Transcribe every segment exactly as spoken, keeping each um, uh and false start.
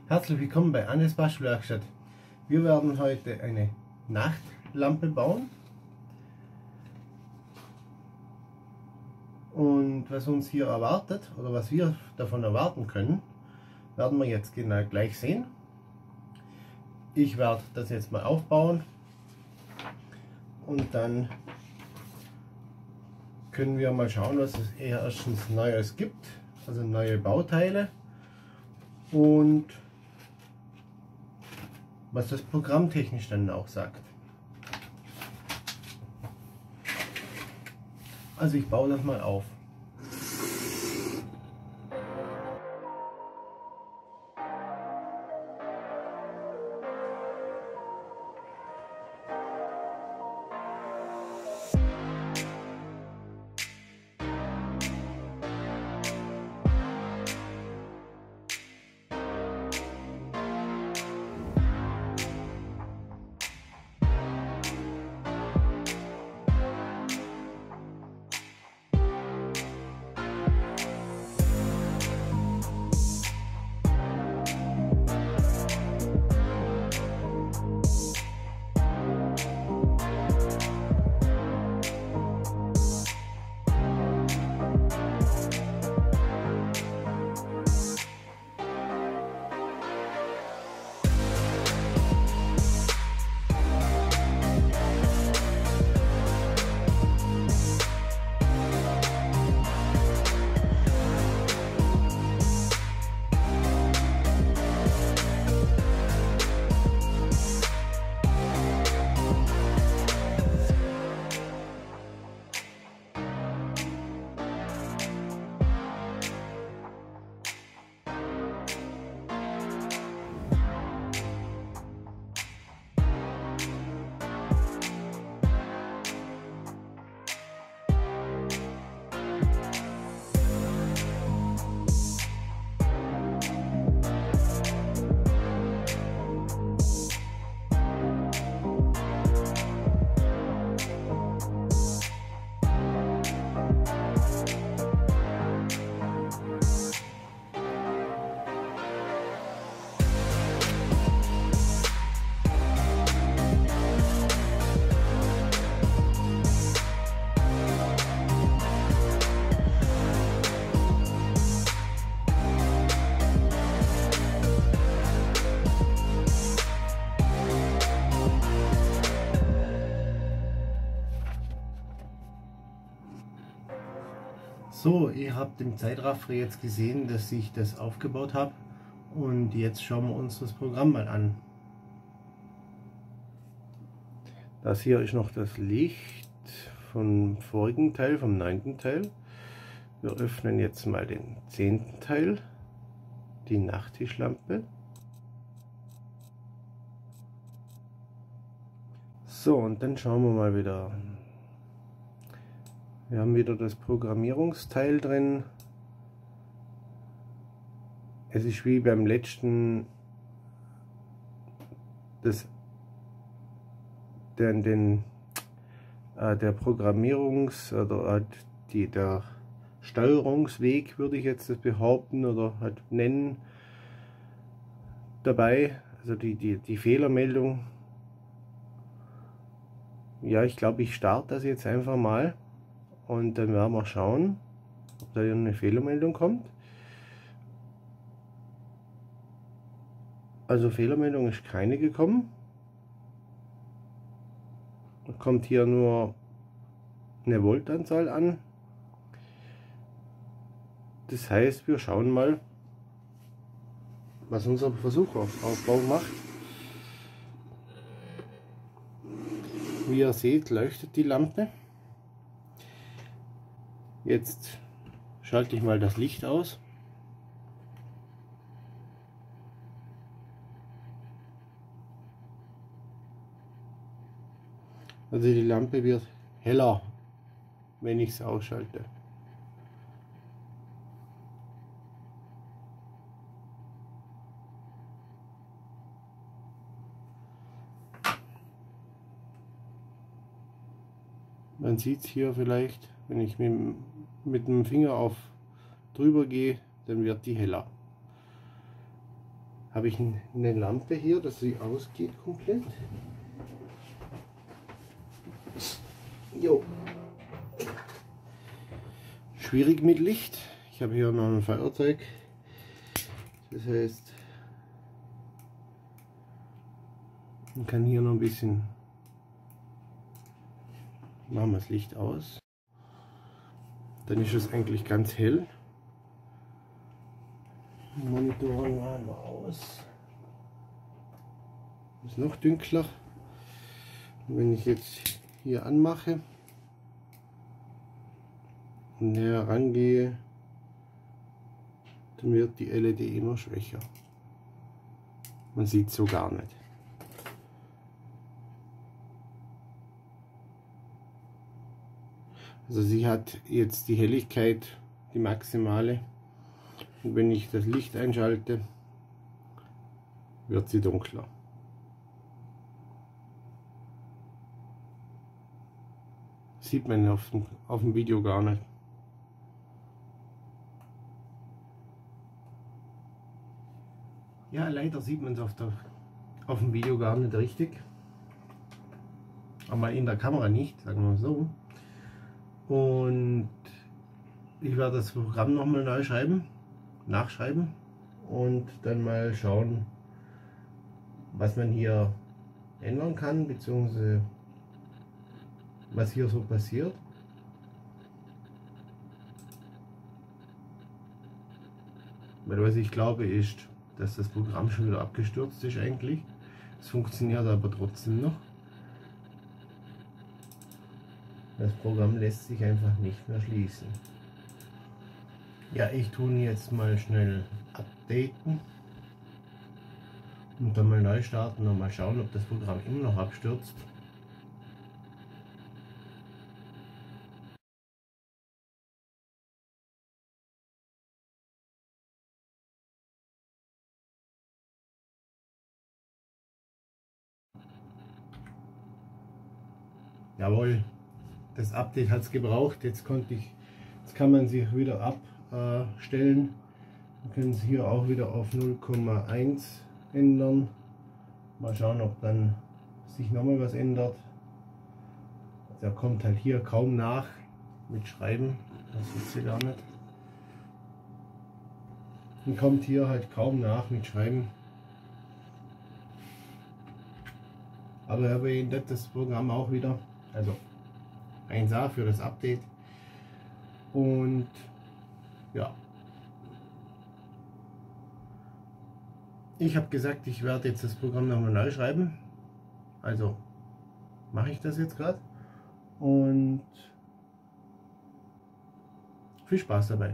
Herzlich willkommen bei Annes Bastelwerkstatt. Wir werden heute eine Nachtlampe bauen. Und was uns hier erwartet oder was wir davon erwarten können, werden wir jetzt genau gleich sehen. Ich werde das jetzt mal aufbauen und dann können wir mal schauen, was es erstens Neues gibt, also neue Bauteile und was das Programm technisch dann auch sagt. Also ich baue das mal auf. So, ihr habt im Zeitraffer jetzt gesehen, dass ich das aufgebaut habe und jetzt schauen wir uns das Programm mal an. Das hier ist noch das Licht vom vorigen Teil, vom neunten Teil. Wir öffnen jetzt mal den zehnten Teil, die Nachttischlampe. So, und dann schauen wir mal wieder. Wir haben wieder das Programmierungsteil drin. Es ist wie beim letzten das, den, den, äh, der Programmierungs- oder halt die, der Steuerungsweg, würde ich jetzt das behaupten oder halt nennen, dabei. Also die, die, die Fehlermeldung. Ja, ich glaube, ich starte das jetzt einfach mal. Und dann werden wir schauen, ob da eine Fehlermeldung kommt. Also Fehlermeldung ist keine gekommen. Da kommt hier nur eine Voltanzahl an. Das heißt, wir schauen mal, was unser Versuchaufbau macht. Wie ihr seht, leuchtet die Lampe. Jetzt schalte ich mal das Licht aus. Also die Lampe wird heller, wenn ich es ausschalte. Man sieht es hier vielleicht, wenn ich mit, mit dem Finger auf drüber gehe, dann wird die heller. habe ich eine Lampe hier, dass sie ausgeht komplett. Jo. Schwierig mit Licht. Ich habe hier noch ein Feuerzeug. Das heißt, man kann hier noch ein bisschen, machen wir das Licht aus. Dann ist es eigentlich ganz hell. Monitoren machen wir aus. Ist noch dunkler. Und wenn ich jetzt hier anmache und näher rangehe, dann wird die L E D immer schwächer. Man sieht es so gar nicht. Also sie hat jetzt die Helligkeit, die maximale. Und wenn ich das Licht einschalte, wird sie dunkler. Sieht man auf dem, auf dem Video gar nicht. Ja, leider sieht man es auf, der, auf dem Video gar nicht richtig. Aber in der Kamera nicht, sagen wir mal so. Und ich werde das Programm nochmal neu schreiben, nachschreiben und dann mal schauen, was man hier ändern kann, beziehungsweise was hier so passiert. Weil was ich glaube ist, dass das Programm schon wieder abgestürzt ist eigentlich. Es funktioniert aber trotzdem noch. Das Programm lässt sich einfach nicht mehr schließen. Ja, ich tue jetzt mal schnell updaten und dann mal neu starten und mal schauen, ob das Programm immer noch abstürzt. Jawohl, das Update hat es gebraucht. Jetzt konnte ich, jetzt kann man sich wieder abstellen. Wir können es hier auch wieder auf null Komma eins ändern. Mal schauen, ob dann sich nochmal was ändert. Der kommt halt hier kaum nach mit Schreiben. Das sieht sie gar nicht. Und kommt hier halt kaum nach mit Schreiben. Aber ich habe Ihnen das Programm auch wieder. Also eins A für das Update. Und ja. Ich habe gesagt, ich werde jetzt das Programm nochmal neu schreiben. Also mache ich das jetzt gerade. Und viel Spaß dabei.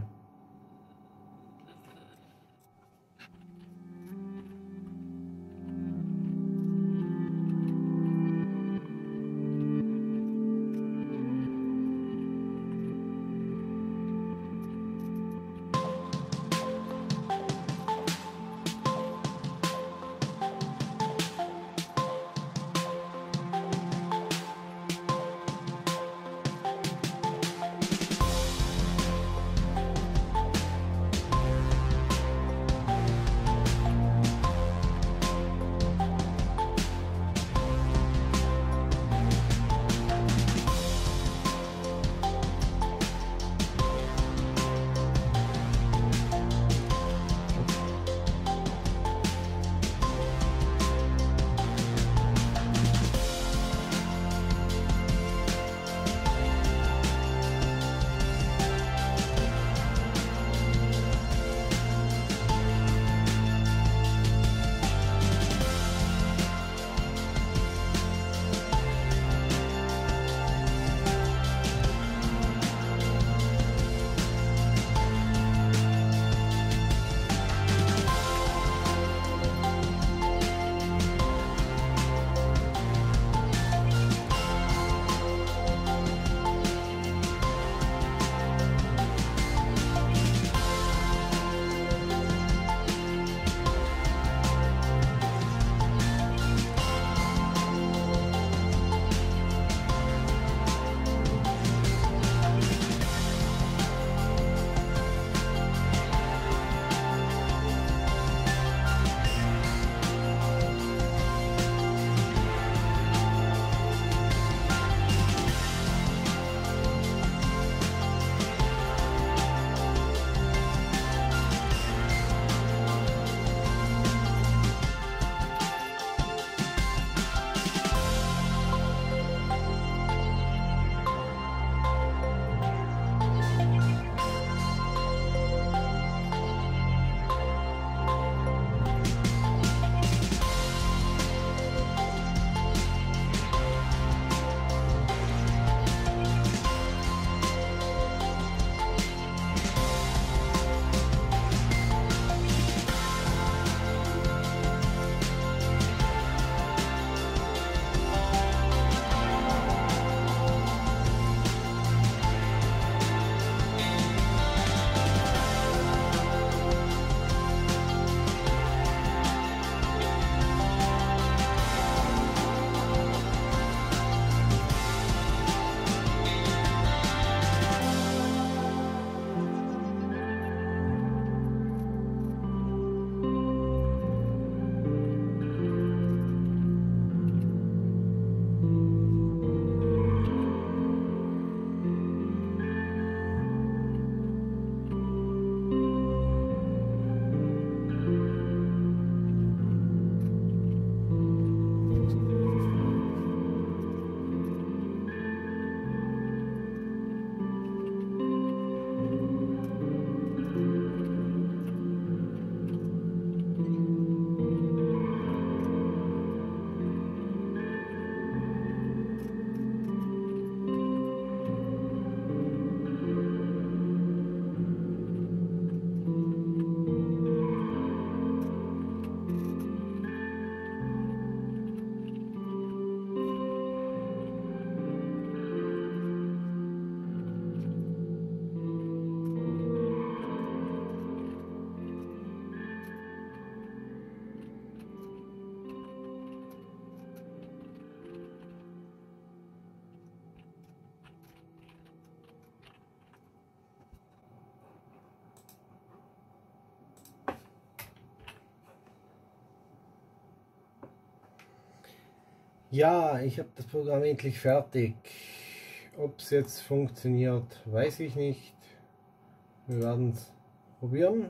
Ja, ich habe das Programm endlich fertig. Ob es jetzt funktioniert, weiß ich nicht. Wir werden es probieren.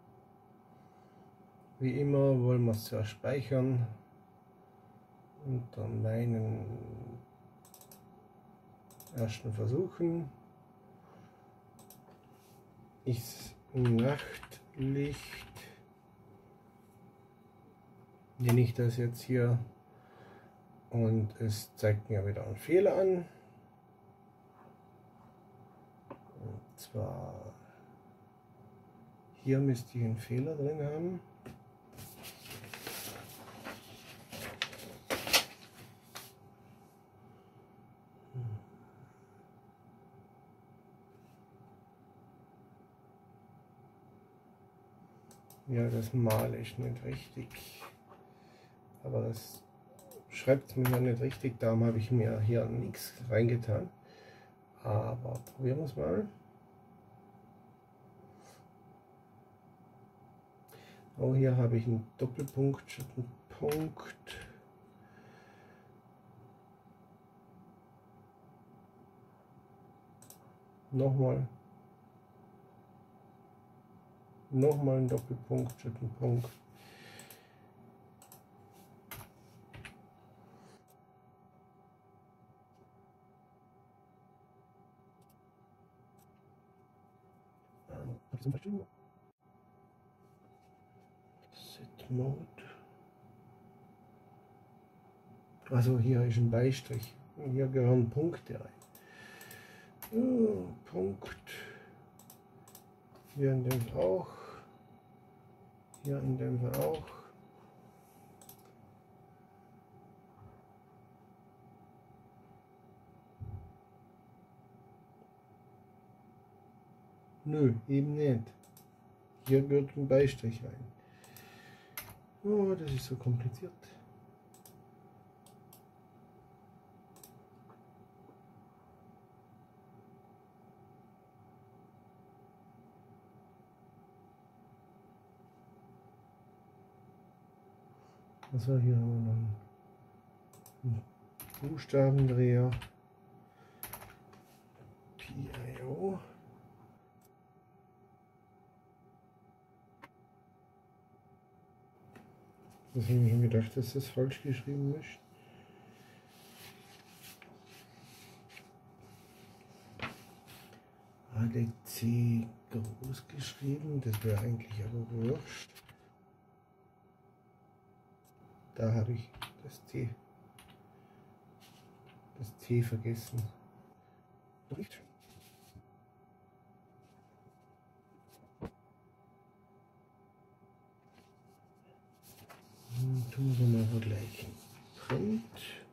Wie immer wollen wir es zuerst speichern. Unter meinen ersten Versuchen. Ist Nachtlicht. Nenne ich das jetzt hier. Und es zeigt mir wieder einen Fehler an. Und zwar hier müsste ich einen Fehler drin haben. Ja, das Mal ist nicht richtig. Aber das schreibt es mir noch nicht richtig. Darum habe ich mir hier nichts reingetan. Aber probieren wir es mal. Oh, hier habe ich einen Doppelpunkt statt einen Punkt. Nochmal. Nochmal ein Doppelpunkt statt ein Punkt. Zum Beispiel Set Mode. Also hier ist ein Beistrich. Hier gehören Punkte rein. Oh, Punkt. Hier in dem Fall auch. Hier in dem Fall auch. Nö, eben nicht. Hier gehört ein Beistrich rein. Oh, das ist so kompliziert. Also hier haben wir noch einen Buchstabendreher. P I O. Das habe ich mir schon gedacht, dass das falsch geschrieben ist. A D C groß geschrieben, das wäre eigentlich aber wurscht. Da habe ich das T, das T vergessen. Nicht. Tun wir mal vergleichen. Print.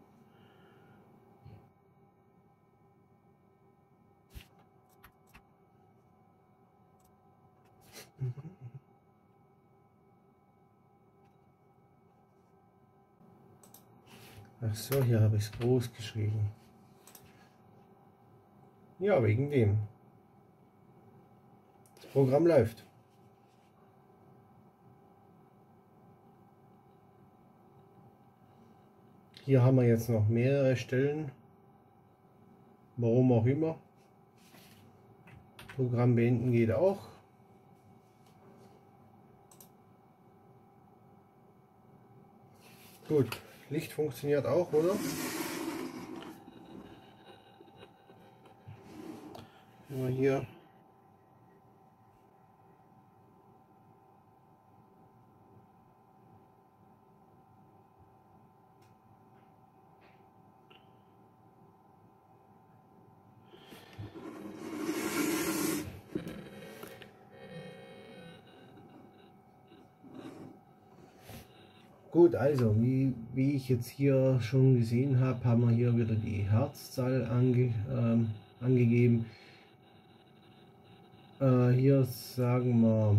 Ach so, hier habe ich es groß geschrieben. Ja, wegen dem. Das Programm läuft. Hier haben wir jetzt noch mehrere Stellen. Warum auch immer. Programm beenden geht auch. Gut, Licht funktioniert auch, oder? Nur hier. Gut, also wie, wie ich jetzt hier schon gesehen habe, haben wir hier wieder die Herzzahl ange, ähm, angegeben. Äh, hier sagen wir,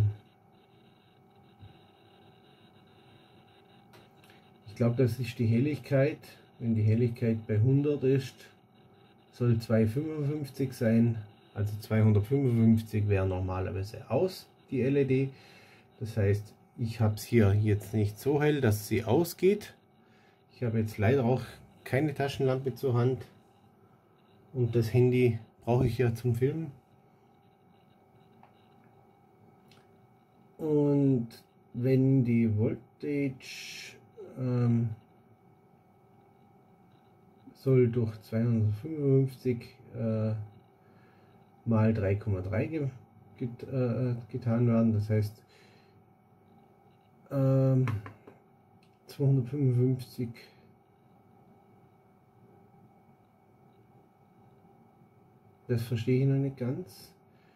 ich glaube, das ist die Helligkeit. Wenn die Helligkeit bei hundert ist, soll zweihundertfünfundfünfzig sein. Also zweihundertfünfundfünfzig wäre normalerweise aus, die L E D. Das heißt, ich habe es hier jetzt nicht so hell, dass sie ausgeht. Ich habe jetzt leider auch keine Taschenlampe zur Hand und das Handy brauche ich ja zum Filmen. Und wenn die Voltage ähm, soll durch zweihundertfünfundfünfzig äh, mal drei Komma drei get, get, äh, getan werden, das heißt ähm, zweihundertfünfundfünfzig das verstehe ich noch nicht ganz.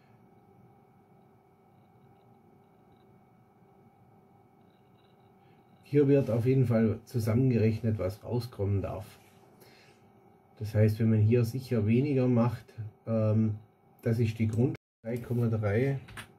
Hier wird auf jeden Fall zusammengerechnet, was rauskommen darf. Das heißt, wenn man hier sicher weniger macht, ähm, das ist die Grund drei Komma drei.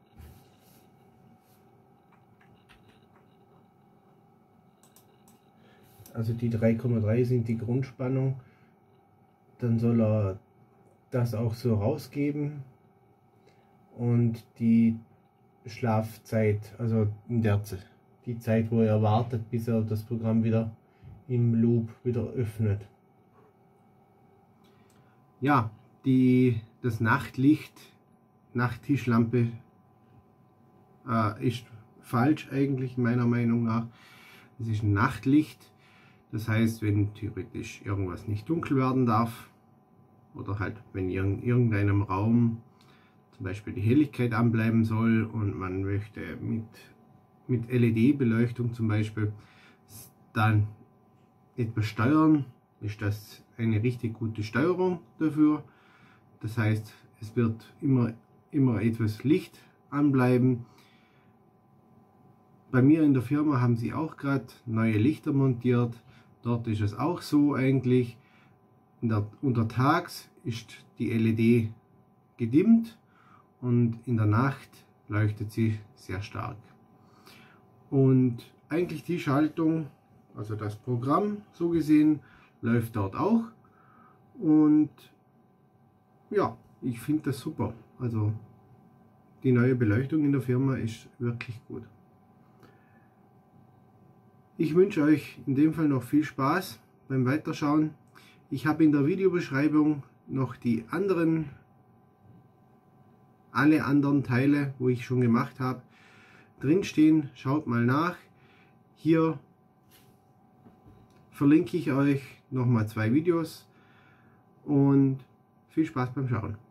Also die drei Komma drei sind die Grundspannung. Dann soll er das auch so rausgeben. Und die Schlafzeit, also in der Zeit. Die Zeit, wo er wartet, bis er das Programm wieder im Loop wieder öffnet. Ja, die, das Nachtlicht, Nachttischlampe äh, ist falsch eigentlich meiner Meinung nach. Es ist ein Nachtlicht, das heißt, wenn theoretisch irgendwas nicht dunkel werden darf oder halt wenn in irgendeinem Raum zum Beispiel die Helligkeit anbleiben soll und man möchte mit mit L E D-Beleuchtung zum Beispiel dann etwas steuern, ist das eine richtig gute Steuerung dafür. Das heißt, es wird immer, immer etwas Licht anbleiben. Bei mir in der Firma haben sie auch gerade neue Lichter montiert. Dort ist es auch so eigentlich. Der, untertags ist die L E D gedimmt und in der Nacht leuchtet sie sehr stark. Und eigentlich die Schaltung, also das Programm so gesehen, läuft dort auch. Und ja, ich finde das super. Also die neue Beleuchtung in der Firma ist wirklich gut. Ich wünsche euch in dem Fall noch viel Spaß beim Weiterschauen. Ich habe in der Videobeschreibung noch die anderen, alle anderen Teile, wo ich schon gemacht habe, drinstehen. Schaut mal nach. Hier verlinke ich euch nochmal zwei Videos und viel Spaß beim Schauen.